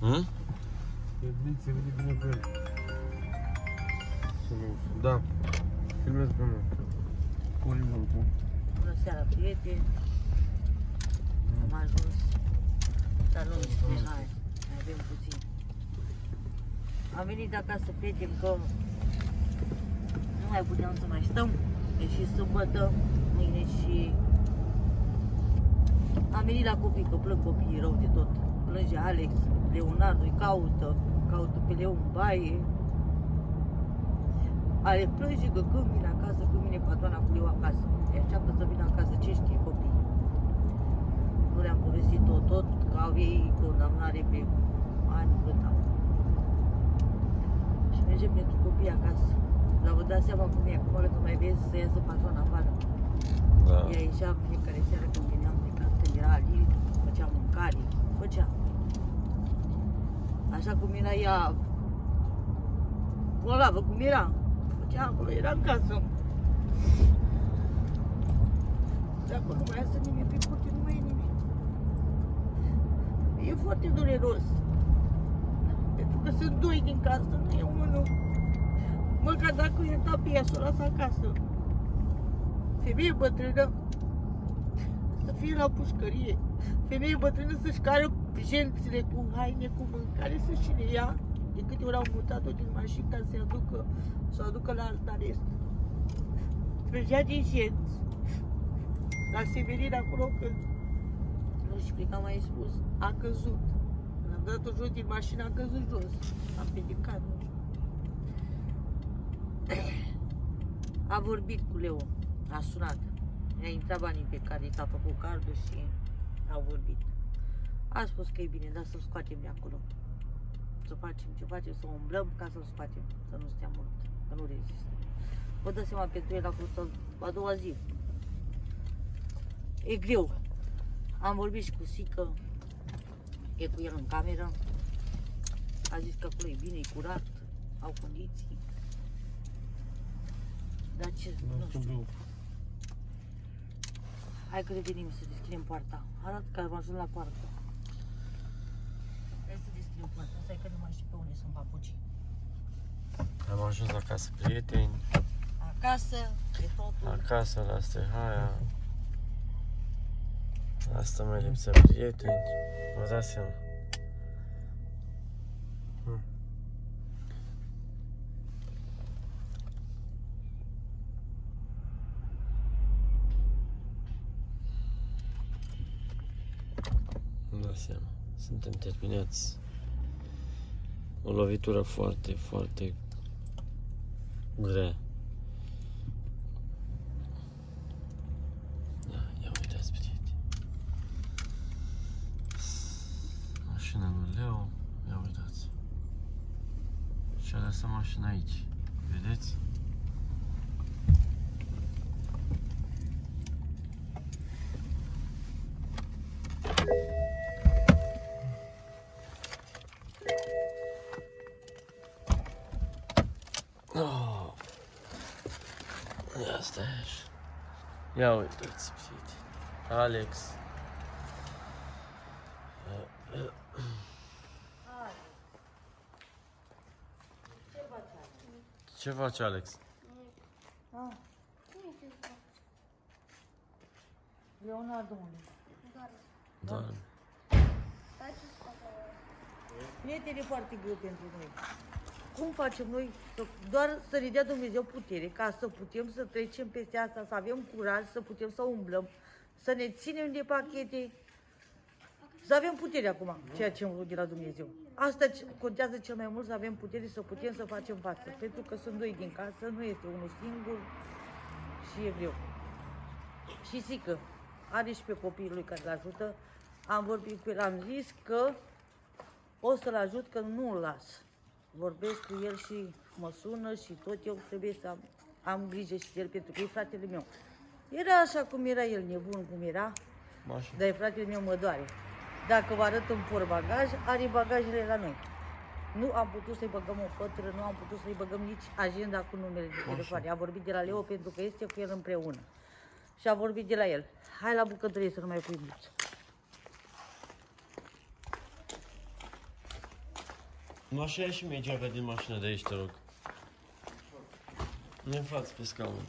Se vede bine pe el. Da. Filmez pe mine. Orizontul. Bună seara, prieteni. Am ajuns. Dar nu spune, hai, mai avem puțin. Am venit acasă, prieteni, că nu mai puteam să mai stăm. E și sâmbătă, mâine și... Am venit la copii, că plâng copiii rău de tot. Plânge Alex, Leonardo îi caută pe Leo în baie. Ale plânge că când vine acasă, când vine patroana cu Leo acasă. E așteaptă să vină acasă, ce știe copii. Nu le-am povestit tot, că au ei condamnare pe ani cât am. Și mergem pentru copii acasă. Dar vă dați seama cum e acum, că mai vezi să iasă patroana afară. Da. Ea ieșea fiecare seară când veneam plecat, când era Alin, făcea mâncare, făcea. Așa cum era ea, bolnavă cum era, făcea acolo, era în casă. De acolo nu mai iasă nimeni pe curte, nu mai e nimeni. E foarte dureros. Pentru că sunt doi din casă, nu e unul. Măcar dacă e dat pe ea, s-o lasă acasă. Femeie bătrână să fie la pușcărie. Femeie bătrână să-și cară jențile cu haine, cu mâncare, să-și le ia. De câte ori au mutat-o din mașină ca să o aducă la alt arest. Trăgea din jenți. La Severin, acolo, când nu știu cum am mai spus, a căzut. Când am dat-o jos din mașină, a căzut jos. Am pedicat, nu știu. A vorbit cu Leo, a sunat. I-a intrat banii pe care i s-a făcut cardul și au vorbit. A spus că e bine, dar să-l scoatem de acolo. Să facem ce facem, să umblăm ca să-l scoatem, să nu stea mult, că nu rezistă. Vă dă seama, pentru el a fost a doua zi. E greu. Am vorbit și cu Sică, e cu el în cameră. A zis că acolo e bine, e curat, au condiții. Dar ce, nu știu. Hai că revenim să deschidem poarta. Arată că am ajuns la poartă. Hai să deschidem poarta. Stai că nu mai știu pe unde sunt papucii. Am ajuns acasă, prieteni. Acasă, e totul. Acasă, la Stehaia. Asta mai lipsea, prieteni. Vă dați seama. Vă dați seama. Suntem terminați. O lovitură foarte, foarte grea. Da, ia uitați, prieteni. Mașina lui Leo, ia uitați. Și-a lăsat mașina aici. Vedeți? Oh. Ia stai așa. Ia uitați, prieteni. Alex. Ce faci, Alex? Leonardo unde? Da. Prieteni, e foarte greu pentru noi. Cum facem noi? Doar să ne dea Dumnezeu putere, ca să putem să trecem peste asta, să avem curaj, să putem să umblăm, să ne ținem de pachete, să avem putere acum, ceea ce îmi de la Dumnezeu. Asta contează cel mai mult, să avem putere, să putem să facem față. Pentru că sunt doi din casă, nu este unul singur și e greu. Și Sică are și pe copiii lui care îl ajută. Am vorbit cu el, am zis că o să-l ajut, că nu-l las. Vorbesc cu el și mă sună și tot eu trebuie să am grijă și de el, pentru că e fratele meu. Era așa cum era el, nebun cum era, dar fratele meu mă doare. Dacă vă arăt în portbagaj, are bagajele la noi. Nu am putut să-i băgăm o pătură, nu am putut să-i băgăm nici agenda cu numele de telefoane. A vorbit de la Leo pentru că este cu el împreună. Și a vorbit de la el. Hai la bucătărie să nu mai pui bluță. Nu așa e și mie geaca din mașină de aici, te rog. Ne în față pe scaun.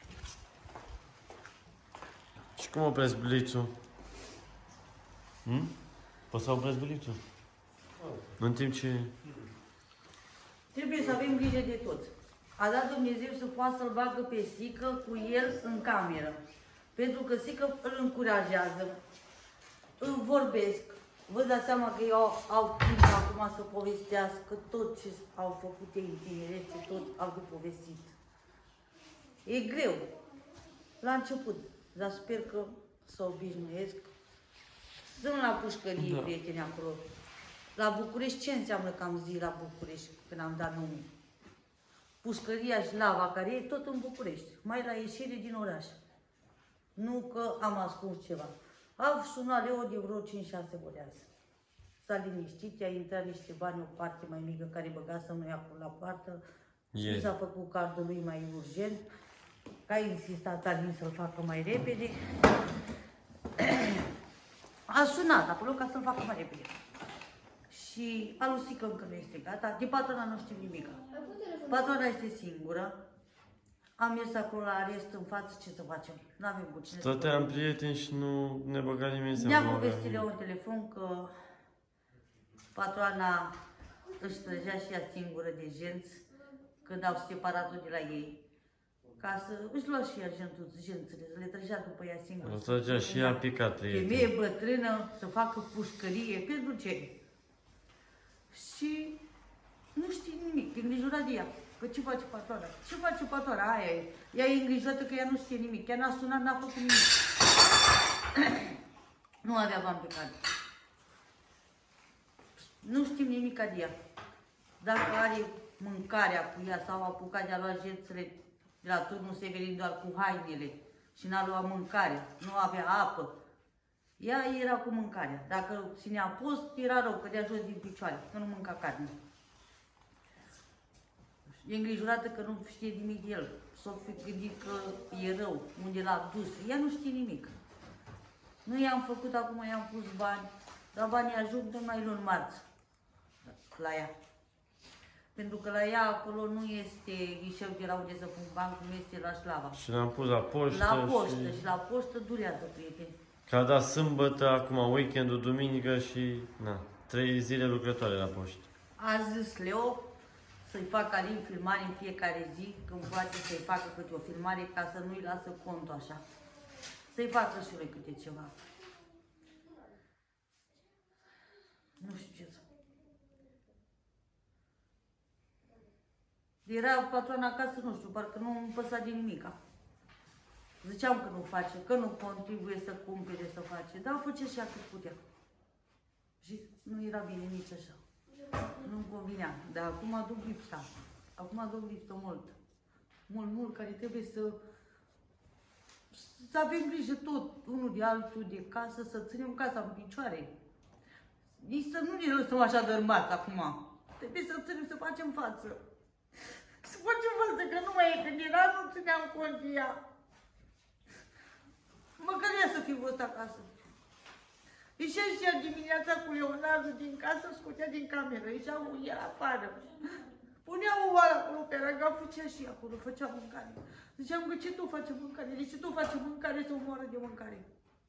Și cum opresc blițul? Poți să opresc blițul? În timp ce... Trebuie să avem grijă de toți. A dat Dumnezeu să poată să-l bagă pe Sică cu el în cameră. Pentru că Sică îl încurajează, îl vorbesc. Vă dați seama că ei au timp acum să povestească tot ce au făcut ei în tinerețe, tot au de povestit. E greu. La început, dar sper că să obișnuiesc. Sunt la pușcărie, Da. prieteni, acolo. La București, ce înseamnă că am zis la București când am dat numul? Pușcăria Slava, care e tot în București, mai la ieșire din oraș. Nu că am ascuns ceva. Au sunat Leo de vreo 5-6 ori azi. S-a liniștit, i-a intrat niște bani, o parte mai mică care băga să nu ia la poartă. Și s-a făcut cardul lui mai urgent. Că a insistat Alin să-l facă mai repede. A sunat acolo ca să-l facă mai repede. Și alusică încă nu este gata. De patrona nu știm nimic. Patrona este singură. Am mers acolo la arest în față, ce să facem? N-avem cu cine. Stăteam prieteni și nu ne băga nimeni să Ne-a povestit Leo în telefon că patroana își trăgea și ea singură de genți când au separat-o de la ei. Ca să își lua și ea gențele, să le trăgea după ea singură. O trăgea și ea picat, prieteni. Femeie bătrână să facă pușcărie, pentru ce? Și nu știe nimic, e îngrijorat de ea. Că ce face patroana? Ce face patroana? Aia e. Ea e îngrijorată că ea nu știe nimic. Ea n-a sunat, n-a făcut nimic. Nu avea bani pe card. Nu știm nimic de ea. Dacă are mâncarea cu ea sau a apucat de a lua jențele de la turnul Severin doar cu hainele și n-a luat mâncare, nu avea apă. Ea era cu mâncarea. Dacă ținea post, era rău, cădea jos din picioare, că nu mânca carne. E îngrijorată că nu știe nimic de el. S-o fi gândit că e rău, unde l-a dus. Ea nu știe nimic. Nu i-am făcut, acum i-am pus bani, dar banii ajung numai luni marți la ea. Pentru că la ea acolo nu este ghișeu de la unde să pun bani, cum este la Slava. Și l-am pus la poștă. La poștă și la poștă durează, prieteni. Că a dat sâmbătă, acum weekendul, duminică și... Na, 3 zile lucrătoare la poștă. A zis Leo să-i facă Alin filmare în fiecare zi, când poate să-i facă câte o filmare, ca să nu-i lasă contul așa. Să-i facă și lui câte ceva. Nu știu ce să... Era patrona acasă, nu știu, parcă nu îmi păsa de nimica. Ziceam că nu face, că nu contribuie să cumpere, să face, dar făcea și ea cât putea. Și nu era bine nici așa. Nu-mi convinea, dar acum duc lipsa. Acum duc lipsă mult. Mult, care trebuie să avem grijă tot, unul de altul, de casă, să ținem casa în picioare. Nici să nu ne lăsăm așa dărmați acum. Trebuie să ținem, să facem față. Să facem față, că nu mai e, când era, nu țineam cont de ea. Măcar ea să fi fost acasă. Ieșea și ea dimineața cu Leonardo din casă, scotea din cameră, ieșea el afară. Punea o oală acolo pe raga, făcea și acolo, făcea mâncare. Ziceam că ce tu face mâncare? De ce tu face mâncare să moară de mâncare?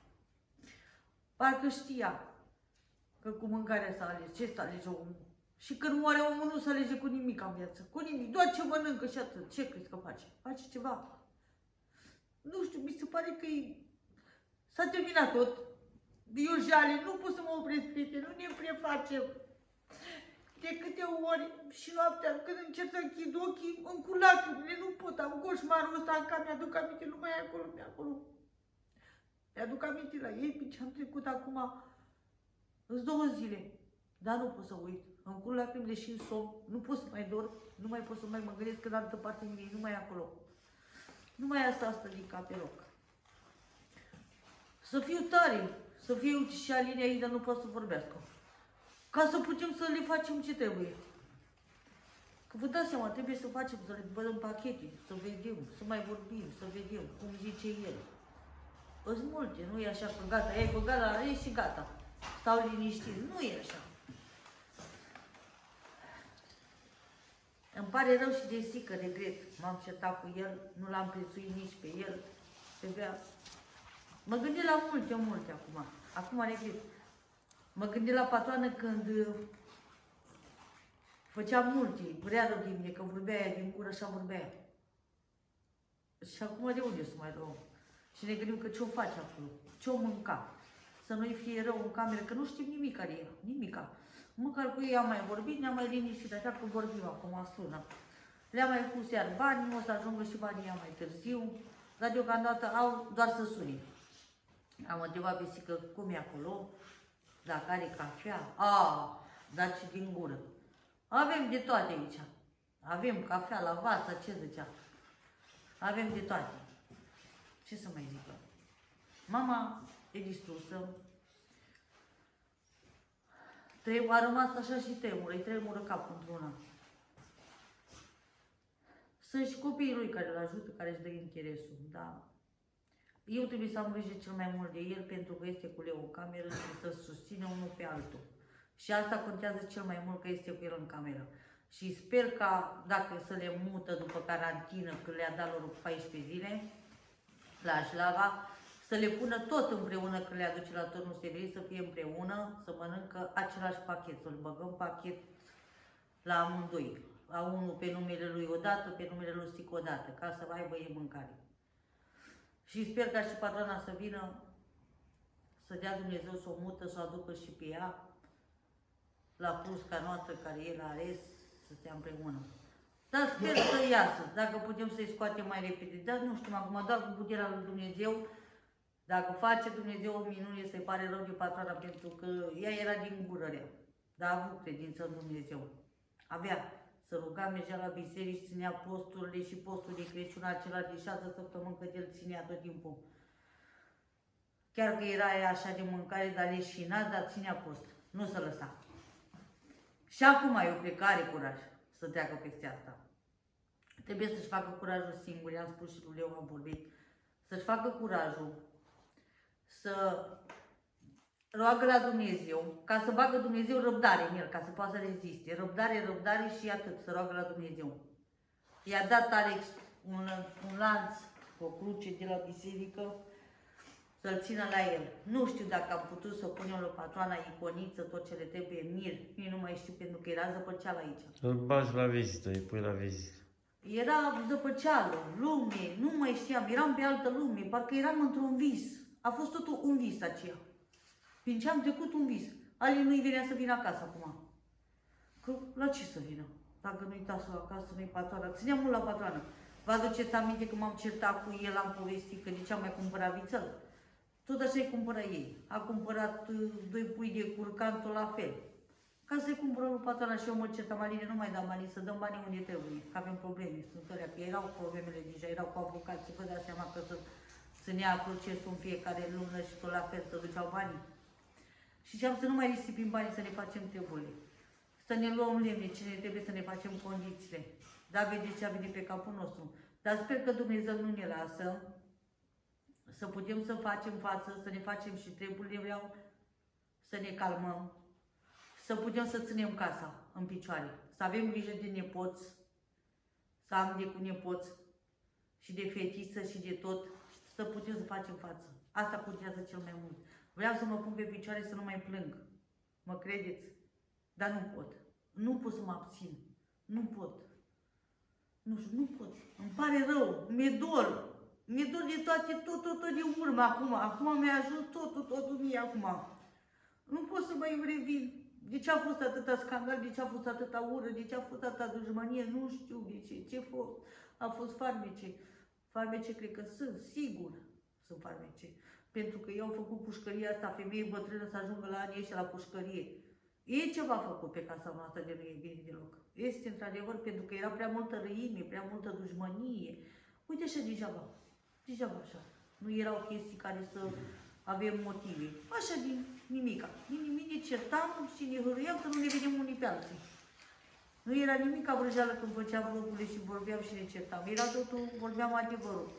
Parcă știa că cu mâncarea s-a ales. Ce să alege omul? Și când moare omul nu se alege cu nimic în viață. Cu nimic. Doar ce mănâncă și atât. Ce crezi că face? Face ceva. Nu știu, mi se pare că s-a terminat tot. Eu jale, nu pot să mă opresc, prieteni, nu ne prefacem. De câte ori și noaptea, când încerc să închid ochii, cu lacrimile, nu pot, am coșmarul ăsta în care mi-aduc aminte, nu mai e acolo, nu e acolo. Mi-aduc aminte la ei, pe ce am trecut acum, în 2 zile. Dar nu pot să uit, îmi curg lacrimile și în somn, nu pot să mai dorm, nu mai pot să mai mă gândesc că în altă parte nimic, nu mai e acolo. Nu mai asta din cap pe loc. Să fiu tare, să fiu și Aline aici, dar nu pot să vorbească. Ca să putem să le facem ce trebuie. Că vă dați seama, trebuie să facem, să le bădăm pachete, să vedem, să mai vorbim, să vedem cum zice el. Sunt multe, nu e așa că gata, ai băgat la rei și gata. Stau liniștit, nu e așa. Îmi pare rău și de sică, regret. M-am certat cu el, nu l-am prețuit nici pe el. Trebuia... Mă gândesc la multe acum. Acum regret. Mă gândesc la patroană când făcea multe, vrea rău din mine, că vorbea aia din gură, așa vorbea aia. Și acum de unde să mai rău? Și ne gândim că ce-o face acolo, ce-o mânca. Să nu-i fie rău în cameră, că nu știm nimic care e, nimica. Măcar cu ei am mai vorbit, ne-am mai liniștit, așa că vorbim acum, sună. Le-am mai pus iar bani, o să ajungă și banii ea mai târziu, dar deocamdată au doar să suni. Am întrebat pe Sică cum e acolo, dacă are cafea, dar și din gură. Avem de toate aici. Avem cafea la vață, ce zicea? Avem de toate. Ce să mai zic? Mama e distrusă. A rămas așa și tremură, îi tremură capul într-una. Sunt și copiii lui care îl ajută, care își dă interesul, da. Eu trebuie să am grijă cel mai mult de el pentru că este cu Leo în cameră și să susține unul pe altul. Și asta contează cel mai mult că este cu el în cameră. Și sper ca, dacă să le mută după carantină, când le-a dat lor 14 zile, la Șlava, să le pună tot împreună când le aduce la turnul Severin, să fie împreună, să mănâncă același pachet, să-l băgăm pachet la amândoi. La unul pe numele lui odată, pe numele lui Sică odată, ca să aibă ei mâncare. Și sper ca și patrona să vină, să dea Dumnezeu să o mută, să o aducă și pe ea, la pusca noastră care e la Ares, să stea împreună. Dar sper să iasă, dacă putem să-i scoatem mai repede. Dar nu știm acum, doar cu puterea lui Dumnezeu, dacă face Dumnezeu o minune, să-i pare rău de patroana, pentru că ea era din gură rea, dar a avut credință în Dumnezeu. Avea să ruga, mergea la biserici, ținea posturile și postul de Crăciun acela de 6 săptămâni, că el ținea tot timpul. Chiar că era ea așa de mâncare, dar leșinat, dar ținea post, nu se lăsa. Și acum eu cred că are curaj să treacă peste asta. Trebuie să-și facă curajul singur, i-am spus și lui Leo, am vorbit, să-și facă curajul, să roagă la Dumnezeu, ca să bagă Dumnezeu răbdare în el, ca să poată să reziste. Răbdare și atât, să roagă la Dumnezeu. I-a dat Alex un lanț, o cruce de la biserică, să-l țină la el. Nu știu dacă am putut să punem la patroana iconiță, tot ce le trebuie, mir, nu mai știu, pentru că era zăpăceală aici. Îl bagi la vizită, îi pui la vizită. Era zăpăceală, lume, nu mai știam, eram pe altă lume, parcă eram într-un vis. A fost totul un vis aceea. Prin ce am trecut un vis. Ale nu-i venea să vină acasă acum. Că la ce să vină? Dacă nu-i tasul acasă, nu-i patroana. Ținea mult la patroană. Vă aduceți aminte că m-am certat cu el, am povestit că de ce am mai cumpărat vițel? Tot așa îi cumpără ei. A cumpărat 2 pui de curcan, tot la fel. Ca să-i cumpără lui patroana și eu mă certam, Aline, nu mai dăm banii, să dăm banii unde trebuie. Că avem probleme, sunt alea, că erau problemele deja, erau cu avocații, vă dați seama că să ne ia procesul în fiecare lună și tot la fel să duceau banii. Și ziceam să nu mai risipim banii, să ne facem treburile. Să ne luăm lemne, cine trebuie să ne facem condițiile. Da, vedeți ce a venit pe capul nostru. Dar sper că Dumnezeu nu ne lasă să putem să facem față, să ne facem și treburile, vreau să ne calmăm, să putem să ținem casa în picioare, să avem grijă de nepoți, să am de cu nepoți și de fetiță și de tot, să putem să facem față. Asta contează cel mai mult. Vreau să mă pun pe picioare să nu mai plâng. Mă credeți? Dar nu pot. Nu pot să mă abțin. Nu pot. Nu știu, nu pot. Îmi pare rău. Mi-e dor. Mi-e dor de toate, tot de urmă acum. Acum mi-a ajuns totul mie acum. Nu pot să mai revin. De ce a fost atâta scandal? De ce a fost atâta ură? De ce a fost atâta dușmănie? Nu știu de ce. Ce a fost? A fost farmece. Farmece cred că sunt, sigur sunt farmece. Pentru că ei au făcut pușcăria asta, femeie bătrână să ajungă la anii ăștia la pușcărie. E ceva făcut pe casa noastră de nu e bine deloc. Este într-adevăr pentru că era prea multă răime, prea multă dușmănie. Uite așa degeaba. Degeaba așa. Nu erau chestii care să avem motive. Așa din nimica. Din nimic ne certam și ne hârâiam să nu ne vedem unii pe alții. Nu era nimic vrăjeală când făceam vlogurile și vorbeam și ne certam. Era totul, vorbeam adevărul.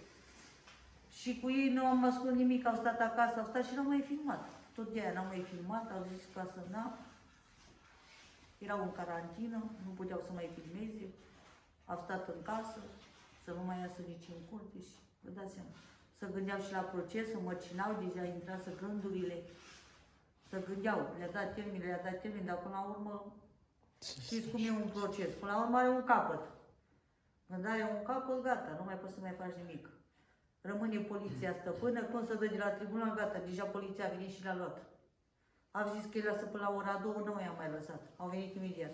Și cu ei nu am ascult nimic, au stat acasă, au stat și n-au mai filmat. Tot de aia n-au mai filmat, au zis ca să n-am. Erau în carantină, nu puteau să mai filmeze. Au stat în casă, să nu mai iasă nici în curte și vă dați seama. Să gândeau și la proces, să măcinau, deja intrase gândurile, să gândeau, le-a dat termen, dar până la urmă, știți cum e un proces, până la urmă are un capăt. Când are un capăt, gata, nu mai poți să mai faci nimic. Rămâne poliția stăpână, când se dă de la tribunal, gata, deja poliția a venit și l-a luat. Au zis că îi lasă până la ora 2, nu i-am mai lăsat, au venit imediat.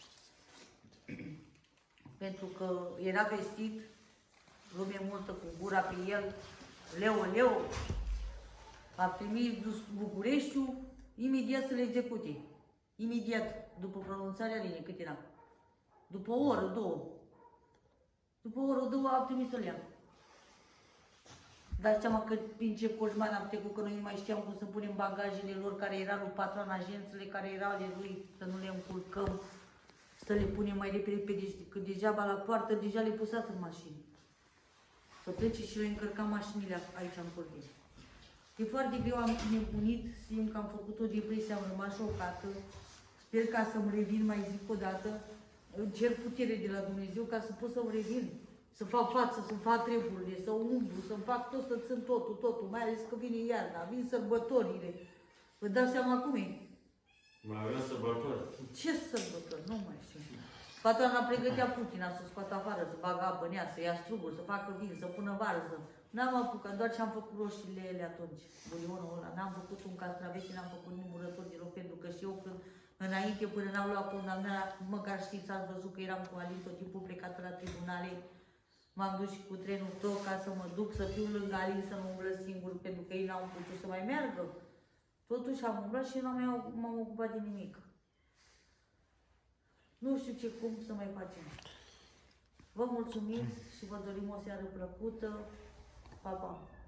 Pentru că era vestit, lume multă cu gura pe el, leu, a primit dus Bucureștiul, imediat să le execute. Imediat, după pronunțarea linii, cât era? După o oră, două. După o oră, două, a trimis să-l ia. Dați seama că prin ce coșmar am trecut, că noi nu mai știam cum să punem bagajele lor care erau lui patron, agențele care erau ale lui, să nu le încurcăm, să le punem mai repede, că degeaba la poartă, deja le pusați în mașină. Să plece și noi încărcam mașinile aici în curte. E foarte greu, am nebunit, simt că am făcut o depresie, am rămas șocată. Sper ca să-mi revin, mai zic o dată, îmi cer putere de la Dumnezeu ca să pot să-mi revin. Să fac față, să-mi fac treburile, să umblu, să-mi fac tot, să țin totul, mai ales că vine iarna, vin sărbătorile. Vă dați seama cum e? Mai avem sărbători. Ce sărbători? Nu mai știu. Patrona pregătea Putin, să scoată afară, să bagă apă în ea, să ia struguri, să facă vin, să pună varză. N-am apucat, doar ce am făcut roșiile ele atunci, bulionul ăla. N-am făcut un castravete, n-am făcut nimurător deloc, pentru că și eu când înainte, până n-au luat condamnarea, măcar știți, ați văzut că eram cu Alin tot timpul plecată la tribunale. M-am dus și cu trenul tot ca să mă duc, să fiu lângă Alin, să nu umblă singur, pentru că ei n-au putut să mai meargă. Totuși am umblat și nu m-am ocupat de nimic. Nu știu cum să mai facem. Vă mulțumim și vă dorim o seară plăcută. Pa, pa!